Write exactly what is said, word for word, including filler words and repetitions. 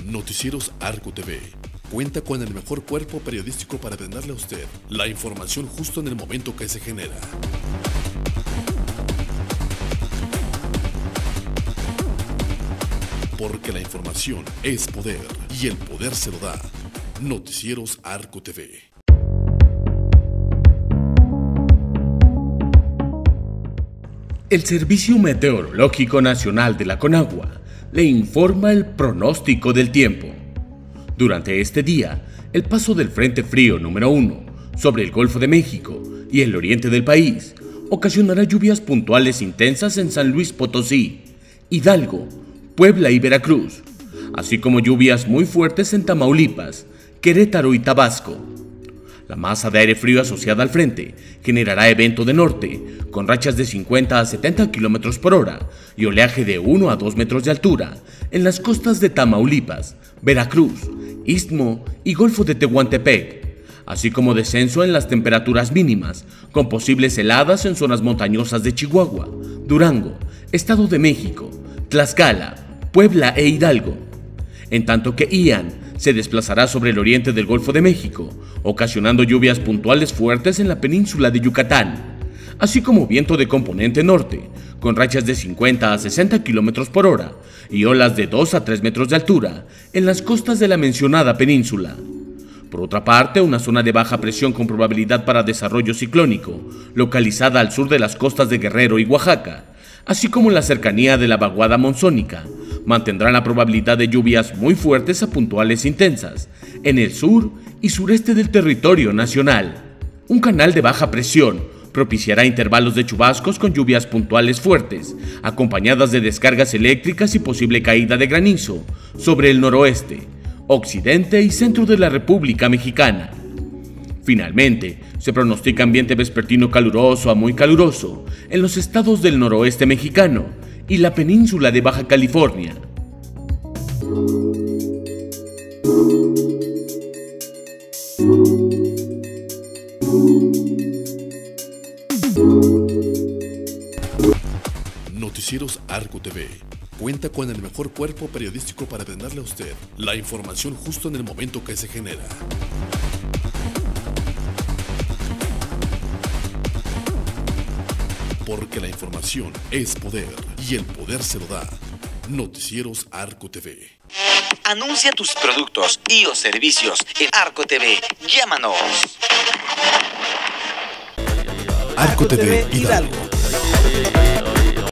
Noticieros Arco T V cuenta con el mejor cuerpo periodístico para brindarle a usted la información justo en el momento que se genera. Porque la información es poder y el poder se lo da Noticieros Arco T V. El Servicio Meteorológico Nacional de la Conagua le informa el pronóstico del tiempo. Durante este día, el paso del Frente Frío número uno sobre el Golfo de México y el oriente del país ocasionará lluvias puntuales intensas en San Luis Potosí, Hidalgo, Puebla y Veracruz, así como lluvias muy fuertes en Tamaulipas, Querétaro y Tabasco. La masa de aire frío asociada al frente generará evento de norte, con rachas de cincuenta a setenta kilómetros por hora y oleaje de uno a dos metros de altura en las costas de Tamaulipas, Veracruz, Istmo y Golfo de Tehuantepec, así como descenso en las temperaturas mínimas, con posibles heladas en zonas montañosas de Chihuahua, Durango, Estado de México, Tlaxcala, Puebla e Hidalgo. En tanto que Ian se desplazará sobre el oriente del Golfo de México, ocasionando lluvias puntuales fuertes en la península de Yucatán, así como viento de componente norte, con rachas de cincuenta a sesenta kilómetros por hora y olas de dos a tres metros de altura en las costas de la mencionada península. Por otra parte, una zona de baja presión con probabilidad para desarrollo ciclónico, localizada al sur de las costas de Guerrero y Oaxaca, así como en la cercanía de la vaguada monzónica, mantendrán la probabilidad de lluvias muy fuertes a puntuales intensas en el sur y sureste del territorio nacional. Un canal de baja presión propiciará intervalos de chubascos con lluvias puntuales fuertes, acompañadas de descargas eléctricas y posible caída de granizo sobre el noroeste, occidente y centro de la República Mexicana. Finalmente, se pronostica ambiente vespertino caluroso a muy caluroso en los estados del noroeste mexicano y la península de Baja California. Noticieros Arco T V cuenta con el mejor cuerpo periodístico para brindarle a usted la información justo en el momento que se genera. Porque la información es poder y el poder se lo da Noticieros Arco T V. Anuncia tus productos y o servicios en Arco T V. Llámanos. Arco T V Hidalgo.